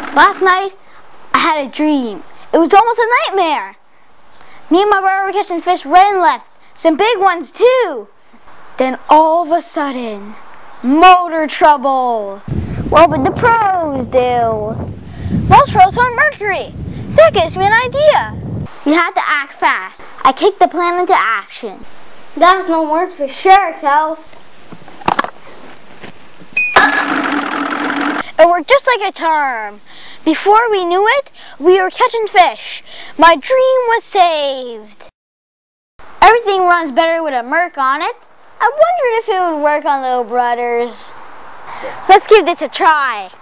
Last night, I had a dream. It was almost a nightmare. Me and my brother were catching fish right and left. Some big ones too. Then all of a sudden, motor trouble. What would the pros do? Most pros on Mercury. That gives me an idea. We had to act fast. I kicked the plan into action. That's no work for sure, Kels. It worked just like a charm. Before we knew it, we were catching fish. My dream was saved. Everything runs better with a Merc on it. I wondered if it would work on Little Brothers. Let's give this a try.